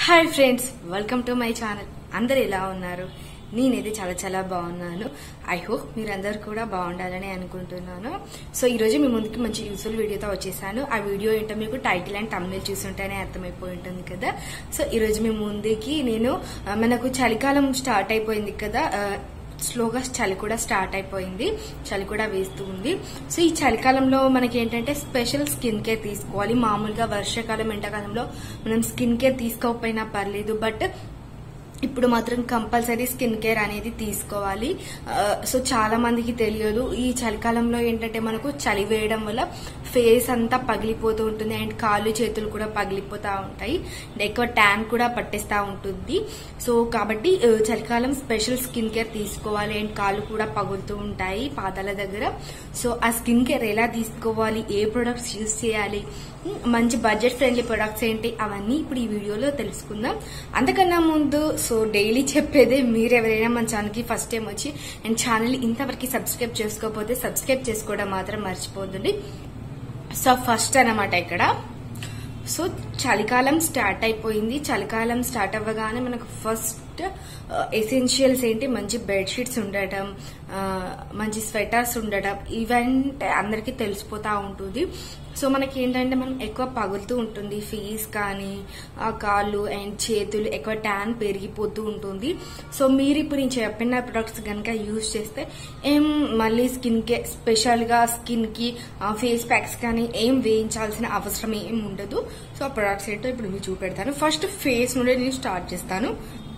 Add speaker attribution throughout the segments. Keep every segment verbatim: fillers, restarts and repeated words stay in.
Speaker 1: Hi friends, welcome to my channel. అందరు ఎలా ఉన్నారు? నేనైతే చాలా చాలా బాగున్నాను. ఐ హోప్ మీరందరూ కూడా బాగుండాలని అనుకుంటున్నాను. సో ఈ రోజు మీ ముందుకి మంచి యూస్ఫుల్ వీడియోతో వచ్చేసాను. ఆ వీడియో ఏంటో మీకు టైటిల్ అండ్ థంబ్నెయిల్ చూస్తుంటేనే అర్థమైపోయి ఉంటుంది కదా. సో ఈ రోజు మీ ముందుకి నేను మనకు చలికాలం స్టార్ట్ అయిపోయింది కదా, స్లోగా చలి కూడా స్టార్ట్ అయిపోయింది, చలి కూడా వేస్తూ ఉంది. సో ఈ చలికాలంలో మనకి ఏంటంటే స్పెషల్ స్కిన్ కేర్ తీసుకోవాలి. మామూలుగా వర్షాకాలం ఎండాకాలంలో మనం స్కిన్ కేర్ తీసుకోకపోయినా పర్లేదు, బట్ ఇప్పుడు మాత్రం కంపల్సరీ స్కిన్ కేర్ అనేది తీసుకోవాలి. సో చాలా మందికి తెలియదు, ఈ చలికాలంలో ఏంటంటే మనకు చలి వేయడం వల్ల ఫేస్ అంతా పగిలిపోతూ ఉంటుంది అండ్ కాళ్ళు చేతులు కూడా పగిలిపోతూ ఉంటాయి, ఎక్కువ ట్యాన్ కూడా పట్టేస్తూ ఉంటుంది. సో కాబట్టి చలికాలం స్పెషల్ స్కిన్ కేర్ తీసుకోవాలి అండ్ కాళ్ళు కూడా పగులుతూ ఉంటాయి పాదాల దగ్గర. సో ఆ స్కిన్ కేర్ ఎలా తీసుకోవాలి, ఏ ప్రొడక్ట్స్ యూజ్ చేయాలి, మంచి బడ్జెట్ ఫ్రెండ్లీ ప్రొడక్ట్స్ ఏంటి, అవన్నీ ఇప్పుడు ఈ వీడియోలో తెలుసుకుందాం. అంతకన్నా ముందు సో డైలీ చెప్పేదే, మీరు ఎవరైనా మన ఛానల్కి ఫస్ట్ టైం వచ్చి అండ్ ఛానల్ ఇంతవరకు సబ్స్క్రైబ్ చేసుకోకపోతే సబ్స్క్రైబ్ చేసుకోవడం మాత్రం మర్చిపోతుంది. సో ఫస్ట్ అన్నమాట ఇక్కడ. సో చలికాలం స్టార్ట్ అయిపోయింది. చలికాలం స్టార్ట్ అవ్వగానే మనకు ఫస్ట్ ఎసెన్షియల్స్ ఏంటి, మంచి బెడ్షీట్స్ ఉండటం, మంచి స్వెటర్స్ ఉండటం, ఇవంటే అందరికీ తెలిసిపోతా ఉంటుంది. సో మనకి ఏంటంటే మనం ఎక్కువ పగులుతూ ఉంటుంది ఫేస్ కానీ కాళ్ళు అండ్ చేతులు, ఎక్కువ ట్యాన్ పెరిగిపోతూ ఉంటుంది. సో మీరు ఇప్పుడు నేను చెప్పిన ప్రొడక్ట్స్ కనుక యూజ్ చేస్తే ఏం మళ్ళీ స్కిన్ కి స్పెషల్ గా స్కిన్ కి ఫేస్ ప్యాక్స్ కానీ ఏం వేయించాల్సిన అవసరం ఏం ఉండదు. సో ఆ ప్రొడక్ట్స్ ఏంటో ఇప్పుడు మీకు చూపెడతాను. ఫస్ట్ ఫేస్ నుండి నేను స్టార్ట్ చేస్తాను.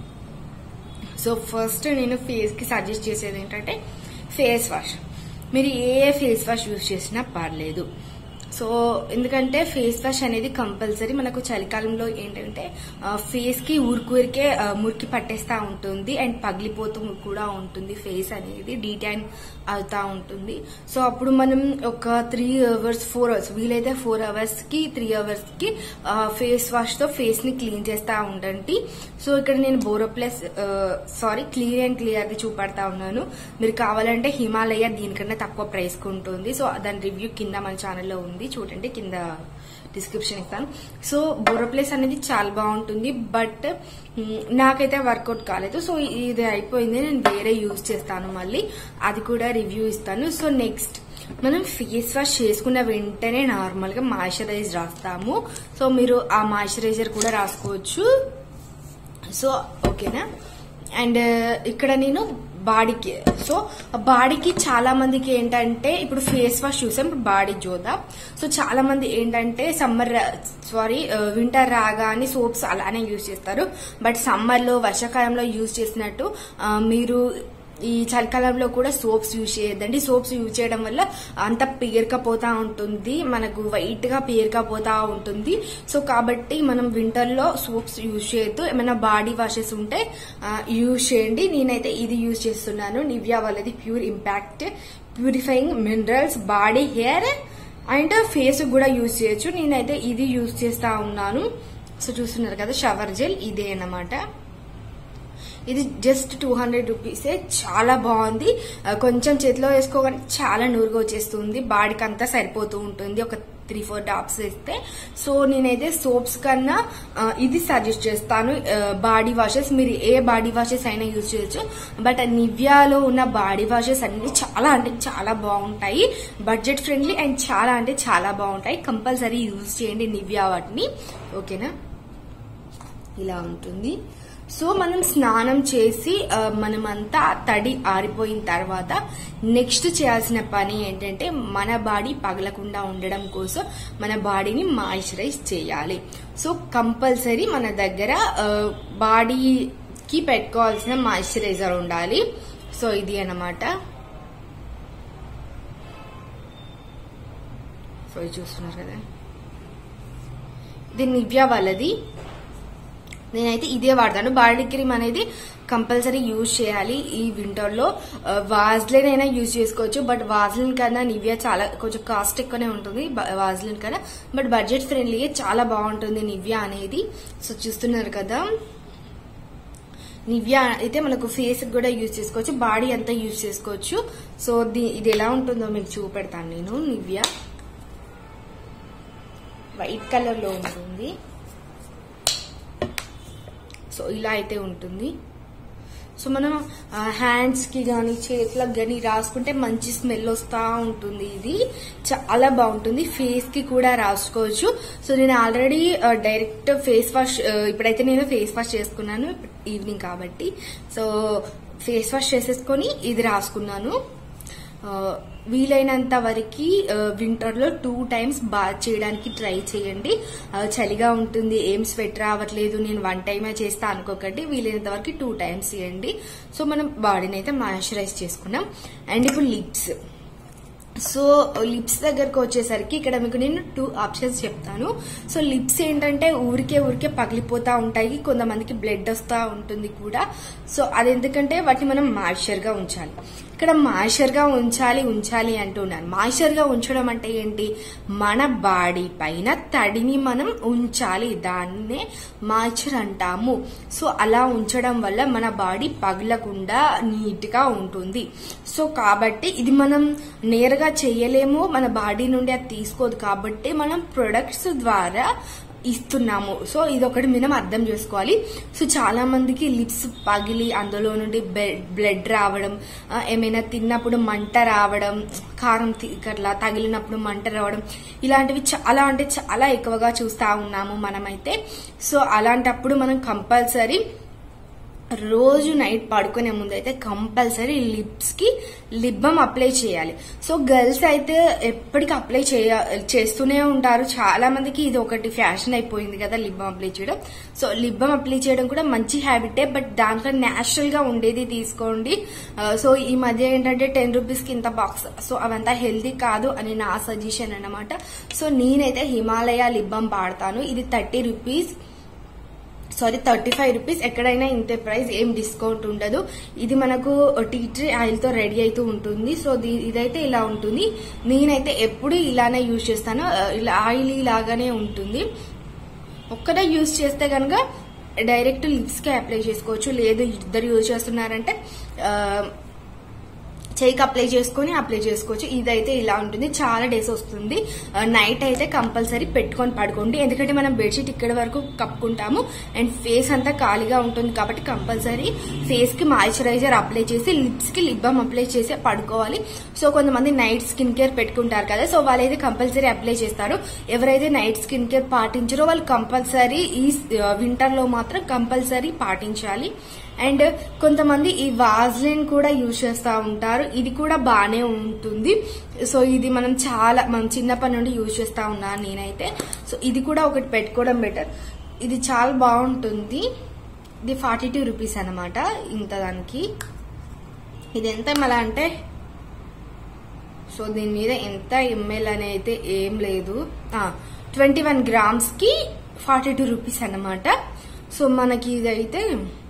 Speaker 1: సో ఫస్ట్ నేను ఫేస్ కి సజెస్ట్ చేసేది ఏంటంటే ఫేస్ వాష్. మీరు ఏ ఫేస్ వాష్ యూజ్ చేసినా పర్లేదు. సో ఎందుకంటే ఫేస్ వాష్ అనేది కంపల్సరీ. మనకు చలికాలంలో ఏంటంటే ఫేస్ కి ఊరికూరికే మురికి పట్టేస్తా ఉంటుంది అండ్ పగిలిపోతూ కూడా ఉంటుంది, ఫేస్ అనేది డీటాన్ అవుతా ఉంటుంది. సో అప్పుడు మనం ఒక త్రీ అవర్స్ ఫోర్ అవర్స్ వీలైతే ఫోర్ అవర్స్ కి త్రీ అవర్స్ కి ఫేస్ వాష్ తో ఫేస్ ని క్లీన్ చేస్తా ఉండండి. సో ఇక్కడ నేను Boroplus sorry clear and clear ది చూపడతా ఉన్నాను. మీరు కావాలంటే హిమాలయ దీనికన్నా తక్కువ ప్రైస్ కు ఉంటుంది. సో దాని రివ్యూ కింద మన ఛానల్లో ఉంది, చూడండి, కింద డిస్క్రిప్షన్ ఇస్తాను. సో బోరోప్లస్ అనేది చాలా బాగుంటుంది, బట్ నాకైతే వర్కౌట్ కాలేదు. సో ఇది అయిపోయింది, నేను వేరే యూజ్ చేస్తాను, మళ్ళీ అది కూడా రివ్యూ ఇస్తాను. సో నెక్స్ట్ మనం ఫేస్ వాష్ చేసుకున్న వెంటనే నార్మల్ గా మాయిశ్చరైజ్ రాస్తాము. సో మీరు ఆ మాయిశ్చరైజర్ కూడా రాసుకోవచ్చు. సో ఓకేనా. అండ్ ఇక్కడ నేను బాడీకి, సో బాడీకి చాలా మందికి ఏంటంటే ఇప్పుడు ఫేస్ వాష్ చూసాం, ఇప్పుడు బాడీ చూద్దాం. సో చాలా మంది ఏంటంటే సమ్మర్ సారీ వింటర్ రాగానే సోప్స్ అలానే యూజ్ చేస్తారు, బట్ సమ్మర్ లో వర్షాకాలంలో యూజ్ చేసినట్టు మీరు ఈ చలికాలంలో కూడా సోప్స్ యూజ్ చేయొద్దండి. సోప్స్ యూజ్ చేయడం వల్ల అంత పేరుకపోతా ఉంటుంది, మనకు వైట్ గా పేరుకపోతా ఉంటుంది. సో కాబట్టి మనం వింటర్ లో సోప్స్ యూజ్ చేయొద్దు. ఏమైనా బాడీ వాషెస్ ఉంటే యూజ్ చేయండి. నేనైతే ఇది యూజ్ చేస్తున్నాను, నివియా వాళ్ళది pure impact purifying minerals body hair and face కూడా యూజ్ చేయొచ్చు. నేనైతే ఇది యూజ్ చేస్తా ఉన్నాను. సో చూస్తున్నారు కదా, షవర్ జెల్ ఇదే అన్నమాట. ఇది జస్ట్ టూ హండ్రెడ్ రూపీసే, చాలా బాగుంది. కొంచెం చేతిలో వేసుకోగానే చాలా నూరుగా వచ్చేస్తుంది, బాడీకి అంతా సరిపోతూ ఉంటుంది ఒక త్రీ ఫోర్ డాప్స్ వేస్తే. సో నేనైతే సోప్స్ కన్నా ఇది సజెస్ట్ చేస్తాను, బాడీ వాషెస్. మీరు ఏ బాడీ వాషెస్ అయినా యూజ్ చేయొచ్చు, బట్ నివ్యాలో ఉన్న బాడీ వాషెస్ అన్ని చాలా అంటే చాలా బాగుంటాయి, బడ్జెట్ ఫ్రెండ్లీ అండ్ చాలా అంటే చాలా బాగుంటాయి. కంపల్సరీ యూజ్ చేయండి నివ్యా వాటిని, ఓకేనా. ఇలా ఉంటుంది. సో మనం స్నానం చేసి మనమంతా తడి ఆరిపోయిన తర్వాత నెక్స్ట్ చేయాల్సిన పని ఏంటంటే మన బాడీ పగలకుండా ఉండడం కోసం మన బాడీని మాయిశ్చరైజ్ చేయాలి. సో కంపల్సరీ మన దగ్గర బాడీకి పెట్టుకోవాల్సిన మాయిశ్చరైజర్ ఉండాలి. సో ఇది అన్నమాట. సో ఇది చూస్తున్నారు కదా, ఇది నివ్యా వాళ్ళది. నేనైతే ఇదే వాడతాను. బాడీ క్రీమ్ అనేది కంపల్సరీ యూజ్ చేయాలి ఈ వింటర్ లో. వాజ్లిన్ అయినా యూజ్ చేసుకోవచ్చు, బట్ వాజ్లిన్ కన్నా నివ్యా చాలా కొంచెం కాస్ట్ ఎక్కువనే ఉంటుంది వాజ్లిన్ కన్నా, బట్ బడ్జెట్ ఫ్రెండ్లీ చాలా బాగుంటుంది నివ్యా అనేది. సో చూస్తున్నారు కదా, నివ్యా అయితే మనకు ఫేస్ కూడా యూజ్ చేసుకోవచ్చు, బాడీ అంతా యూజ్ చేసుకోవచ్చు. సో ఇది ఎలా ఉంటుందో మీకు చూపెడతాను నేను. నివ్యా వైట్ కలర్ లో ఉంటుంది. సో ఇలా అయితే ఉంటుంది. సో మనం హ్యాండ్స్ కి గానీ చేతులకు గానీ రాసుకుంటే మంచి స్మెల్ వస్తా ఉంటుంది. ఇది చాలా బాగుంటుంది. ఫేస్ కి కూడా రాసుకోవచ్చు. సో నేను ఆల్రెడీ డైరెక్ట్ ఫేస్ వాష్, ఇప్పుడైతే నేను ఫేస్ వాష్ చేసుకున్నాను ఈవినింగ్ కాబట్టి. సో ఫేస్ వాష్ చేసేసుకొని ఇది రాసుకున్నాను. వీలైనంత వరకు వింటర్ లో టూ టైమ్స్ బాత్ చేయడానికి ట్రై చేయండి. చలిగా ఉంటుంది, ఏం స్వెట్ రావట్లేదు, నేను వన్ టైమే చేస్తా అనుకోకండి. వీలైనంత వరకు టూ టైమ్స్ చేయండి. సో మనం బాడీని అయితే మాయిశ్చరైజ్ చేసుకున్నాం. అండ్ ఇప్పుడు లిప్స్. సో లిప్స్ దగ్గరకు వచ్చేసరికి ఇక్కడ మీకు నేను టూ ఆప్షన్స్ చెప్తాను. సో లిప్స్ ఏంటంటే ఊరికే ఊరికే పగిలిపోతా ఉంటాయి, కొంతమందికి బ్లడ్ వస్తూ ఉంటుంది కూడా. సో అది ఎందుకంటే వాటిని మనం మాయిశ్చర్ గా ఉంచాలి. ఇక్కడ మాయిశ్చర్ గా ఉంచాలి ఉంచాలి అంటున్నాను. మాయిశ్చర్ గా ఉంచడం అంటే ఏంటి, మన బాడీ పైన తడిని మనం ఉంచాలి, దాన్నే మాయిశ్చర్ అంటాము. సో అలా ఉంచడం వల్ల మన బాడీ పగలకుండా నీట్ గా ఉంటుంది. సో కాబట్టి ఇది మనం నేరుగా చేయలేము, మన బాడీ నుండి అది తీసుకోదు. కాబట్టి మనం ప్రొడక్ట్స్ ద్వారా ఇస్తున్నాము. సో ఇది ఒకటి మనం అర్థం చేసుకోవాలి. సో చాలా మందికి లిప్స్ పగిలి అందులో నుండి బ్లడ్ రావడం, ఏమైనా తిన్నప్పుడు మంట రావడం, కారం అట్లా తగిలినప్పుడు మంట రావడం, ఇలాంటివి చాలా అంటే చాలా ఎక్కువగా చూస్తా ఉన్నాము మనమైతే. సో అలాంటప్పుడు మనం కంపల్సరీ రోజు నైట్ పడుకునే ముందు అయితే కంపల్సరీ లిప్స్ కి లిప్ బామ్ అప్లై చేయాలి. సో గర్ల్స్ అయితే ఎప్పటికీ అప్లై చేయ చేస్తూనే ఉంటారు. చాలా మందికి ఇది ఒకటి ఫ్యాషన్ అయిపోయింది కదా లిప్ బామ్ అప్లై చేయడం. సో లిప్ బామ్ అప్లై చేయడం కూడా మంచి హ్యాబిటే, బట్ దాంట్లో న్యాచురల్ గా ఉండేది తీసుకోండి. సో ఈ మధ్య ఏంటంటే టెన్ రూపీస్ కి ఇంత బాక్స్, సో అవంతా హెల్దీ కాదు అని నా సజెషన్ అన్నమాట. సో నేనైతే హిమాలయ లిప్ బామ్ వాడతాను. ఇది thirty rupees sorry thirty five rupees. ఎక్కడైనా ఇంతే ప్రైస్, ఏం డిస్కౌంట్ ఉండదు. ఇది మనకు టీ ట్రీ ఆయిల్ తో రెడీ అవుతూ ఉంటుంది. సో ఇదైతే ఇలా ఉంటుంది. నేనైతే ఎప్పుడు ఇలానే యూజ్ చేస్తాను. ఇలా ఆయిల్ లాగానే ఉంటుంది. ఒక్కటే యూజ్ చేస్తే కనుక డైరెక్ట్ లిప్స్ కి అప్లై చేసుకోవచ్చు. లేదు ఇద్దరు యూజ్ చేస్తున్నారంటే చేయికి అప్లై చేసుకుని అప్లై చేసుకోవచ్చు. ఇదైతే ఇలా ఉంటుంది, చాలా డేస్ వస్తుంది. నైట్ అయితే కంపల్సరీ పెట్టుకొని పడుకోండి, ఎందుకంటే మనం బెడ్షీట్ ఇక్కడ వరకు కప్పుకుంటాము అండ్ ఫేస్ అంతా ఖాళీగా ఉంటుంది కాబట్టి కంపల్సరీ ఫేస్ కి మాయిశ్చరైజర్ అప్లై చేసి లిప్స్ కి లిప్ బామ్ అప్లై చేసి పడుకోవాలి. సో కొంతమంది నైట్ స్కిన్ కేర్ పెట్టుకుంటారు కదా, సో వాళ్ళైతే కంపల్సరీ అప్లై చేస్తారు. ఎవరైతే నైట్ స్కిన్ కేర్ పాటించారో వాళ్ళు కంపల్సరీ ఈ వింటర్ లో మాత్రం కంపల్సరీ పాటించాలి. అండ్ కొంతమంది ఈ వాజ్లిన్ కూడా యూజ్ చేస్తూ ఉంటారు. ఇది కూడా బాగానే ఉంటుంది. సో ఇది మనం చాలా మనం చిన్నప్పటి నుండి యూజ్ చేస్తా ఉన్నాను నేనైతే. సో ఇది కూడా ఒకటి పెట్టుకోవడం బెటర్. ఇది చాలా బాగుంటుంది. ఇది ఫార్టీ టూ రూపీస్ అనమాట ఇంత దానికి. ఇది ఎంత మళ్ళా అంటే, సో దీని మీద ఎంత ఎంఎల్ అని అయితే ఏం లేదు, ట్వంటీ వన్ గ్రామ్స్ కి ఫార్టీ టూ రూపీస్ అనమాట. సో మనకి ఇదైతే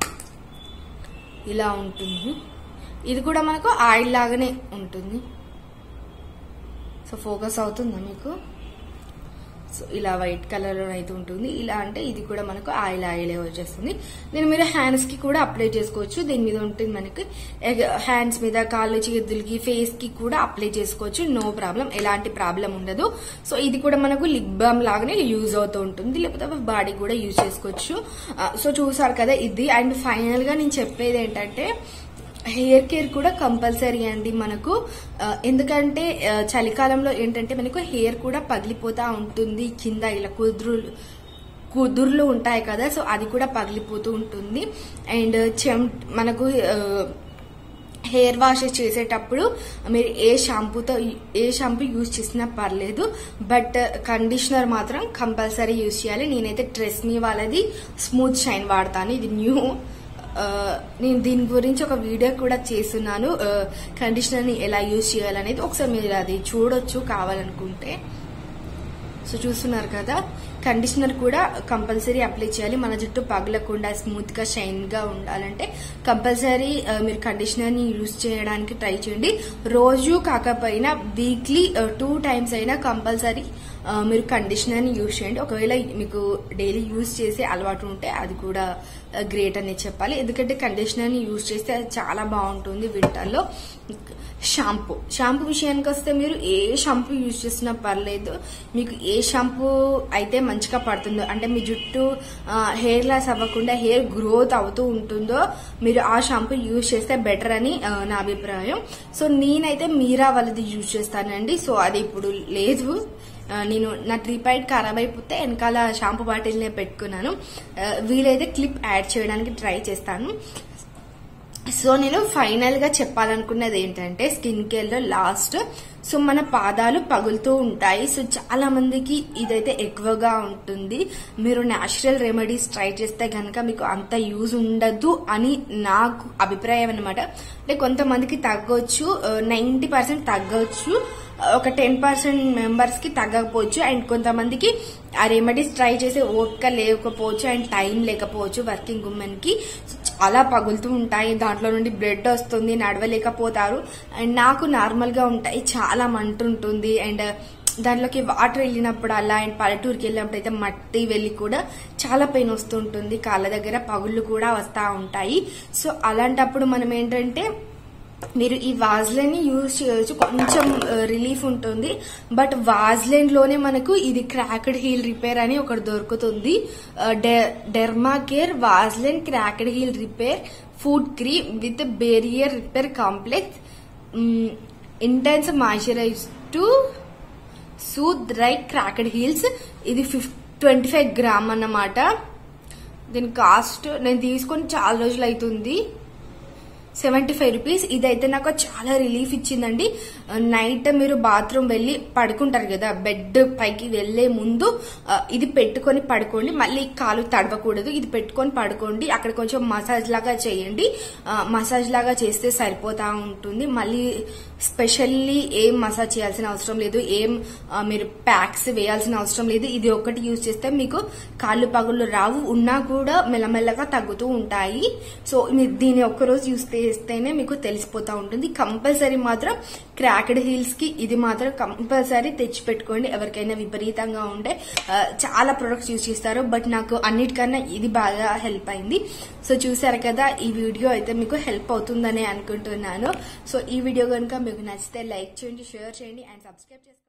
Speaker 1: ఇలా ఉంటుంది. ఇది కూడా మనకు ఆయిల్ లాగానే ఉంటుంది. సో ఫోకస్ అవుతుందా మీకు? సో ఇలా వైట్ కలర్ లో అయితే ఉంటుంది. ఇలా అంటే ఇది కూడా మనకు ఆయిల్ ఆయిల్ వచ్చేస్తుంది. దీని మీద హ్యాండ్స్ కి కూడా అప్లై చేసుకోవచ్చు. దీని మీద ఉంటుంది మనకి హ్యాండ్స్ మీద, కాళ్ళు చేతులకి, ఫేస్ కి కూడా అప్లై చేసుకోవచ్చు. నో ప్రాబ్లం, ఎలాంటి ప్రాబ్లం ఉండదు. సో ఇది కూడా మనకు లిప్ బామ్ లాగానే యూజ్ అవుతూ ఉంటుంది, లేకపోతే బాడీ కూడా యూజ్ చేసుకోవచ్చు. సో చూసారు కదా ఇది. అండ్ ఫైనల్ గా నేను చెప్పేది ఏంటంటే, హెయిర్ కేర్ కూడా కంపల్సరీ అండి మనకు. ఎందుకంటే చలికాలంలో ఏంటంటే మనకు హెయిర్ కూడా పగిలిపోతా ఉంటుంది, కింద ఇలా కుదురులు కుదుర్లు ఉంటాయి కదా, సో అది కూడా పగిలిపోతూ ఉంటుంది. అండ్ చెం మనకు హెయిర్ వాష్ చేసేటప్పుడు మీరు ఏ షాంపూతో ఏ షాంపూ యూజ్ చేసినా పర్లేదు, బట్ కండిషనర్ మాత్రం కంపల్సరీ యూజ్ చేయాలి. నేనైతే ట్రెస్మీ వాళ్ళది స్మూత్ షైన్ వాడతాను. ఇది న్యూ. నేను దీని గురించి ఒక వీడియో కూడా చేస్తున్నాను, కండిషనర్ ని ఎలా యూజ్ చేయాలనేది. ఒకసారి మీరు అది చూడొచ్చు కావాలనుకుంటే. సో చూస్తున్నారు కదా, కండిషనర్ కూడా కంపల్సరీ అప్లై చేయాలి. మన జుట్టు పగలకుండా స్మూత్ గా షైన్ గా ఉండాలంటే కంపల్సరీ మీరు కండిషనర్ ని యూజ్ చేయడానికి ట్రై చేయండి. రోజు కాకపోయినా వీక్లీ టూ టైమ్స్ అయినా కంపల్సరీ మీరు కండిషనర్ని యూజ్ చేయండి. ఒకవేళ మీకు డైలీ యూజ్ చేసే అలవాటు ఉంటే అది కూడా గ్రేట్ అని చెప్పాలి. ఎందుకంటే కండిషనర్ని యూజ్ చేస్తే అది చాలా బాగుంటుంది వింటర్లో. షాంపూ షాంపూ విషయానికి వస్తే మీరు ఏ షాంపూ యూజ్ చేసినా పర్లేదు, మీకు ఏ షాంపూ అయితే మంచిగా పడుతుందో, అంటే మీ జుట్టు హెయిర్ లాస్ అవ్వకుండా హెయిర్ గ్రోత్ అవుతూ ఉంటుందో మీరు ఆ షాంపూ యూజ్ చేస్తే బెటర్ అని నా అభిప్రాయం. సో నేనైతే మీరా వాళ్ళది యూజ్ చేస్తానండి. సో అది ఇప్పుడు లేదు, నేను నా ట్రీపాయిడ్ ఖరాబ్ అయిపోతే వెనకాల షాంపూ బాటిల్నే పెట్టుకున్నాను. వీలైతే క్లిప్ యాడ్ చేయడానికి ట్రై చేస్తాను. సో నేను ఫైనల్ గా చెప్పాలనుకున్నది ఏంటంటే స్కిన్ కేర్ లో లాస్ట్, సో మన పాదాలు పగులుతూ ఉంటాయి. సో చాలా మందికి ఇదైతే ఎక్కువగా ఉంటుంది. మీరు న్యాచురల్ రెమెడీస్ ట్రై చేస్తే గనక మీకు అంత యూజ్ ఉండదు అని నాకు అభిప్రాయం అనమాట. అంటే కొంతమందికి తగ్గొచ్చు, నైన్టీ పర్సెంట్ తగ్గొచ్చు, ఒక టెన్ పర్సెంట్ మెంబర్స్ కి తగ్గకపోవచ్చు, అండ్ కొంతమందికి ఆ రెమెడీస్ ట్రై చేసే ఓపిక లేకపోవచ్చు అండ్ టైం లేకపోవచ్చు. వర్కింగ్ ఉమెన్ కి చాలా పగులుతూ ఉంటాయి, దాంట్లో నుండి బ్లడ్ వస్తుంది, నడవలేకపోతారు. అండ్ నాకు నార్మల్ గా ఉంటాయి, చాలా మంట ఉంటుంది, అండ్ దాంట్లోకి వాటర్ వెళ్ళినప్పుడు అలా, అండ్ పల్లెటూరుకి వెళ్ళినప్పుడు అయితే మట్టి వెళ్ళి కూడా చాలా పెయిన్ వస్తుంటుంది, కాళ్ళ దగ్గర పగుళ్ళు కూడా వస్తూ ఉంటాయి. సో అలాంటప్పుడు మనం ఏంటంటే మీరు ఈ వాజ్లైన్ ని యూజ్ చేయొచ్చు, కొంచెం రిలీఫ్ ఉంటుంది. బట్ వాజ్లైన్ లోనే మనకు ఇది క్రాక్డ్ హీల్ రిపేర్ అని ఒకటి దొరుకుతుంది. Derma care Vaseline cracked heel repair foot cream with barrier repair complex intense moisturize to soothe dry cracked heels. ఇది ట్వంటీ ఫైవ్ గ్రామ్ అన్నమాట. దీని కాస్ట్ నేను తీసుకొని చాలా రోజులు అవుతుంది, సెవెంటీ ఫైవ్ రూపీస్. ఇదైతే నాకు చాలా రిలీఫ్ ఇచ్చిందండి. నైట్ మీరు బాత్రూమ్ వెళ్ళి పడుకుంటారు కదా, బెడ్ పైకి వెళ్లే ముందు ఇది పెట్టుకొని పడుకోండి. మళ్ళీ కాలు తడవకూడదు, ఇది పెట్టుకొని పడుకోండి. అక్కడ కొంచెం మసాజ్ లాగా చేయండి, మసాజ్ లాగా చేస్తే సరిపోతా ఉంటుంది. మళ్ళీ స్పెషల్లీ ఏం మసాజ్ చేయాల్సిన అవసరం లేదు, ఏం మీరు ప్యాక్స్ వేయాల్సిన అవసరం లేదు. ఇది ఒకటి యూజ్ చేస్తే మీకు కాళ్ళు పగుళ్ళు రావు, ఉన్నా కూడా మెల్లమెల్లగా తగ్గుతూ ఉంటాయి. సో దీన్ని ఒక్కరోజు యూజ్ చేస్తేనే మీకు తెలిసిపోతా ఉంటుంది. కంపల్సరీ మాత్రం క్రాక్డ్ హీల్స్ కి ఇది మాత్రం కంపల్సరీ తెచ్చి పెట్టుకోండి. ఎవరికైనా విపరీతంగా ఉంటే చాలా ప్రొడక్ట్స్ యూజ్ చేస్తారు, బట్ నాకు అన్నిటికన్నా ఇది బాగా హెల్ప్ అయింది. సో చూసారు కదా, ఈ వీడియో అయితే మీకు హెల్ప్ అవుతుందని అనుకుంటున్నాను. సో ఈ వీడియో కనుక మీకు నచ్చితే లైక్ చేయండి, షేర్ చేయండి అండ్ సబ్స్క్రైబ్ చేసుకోండి.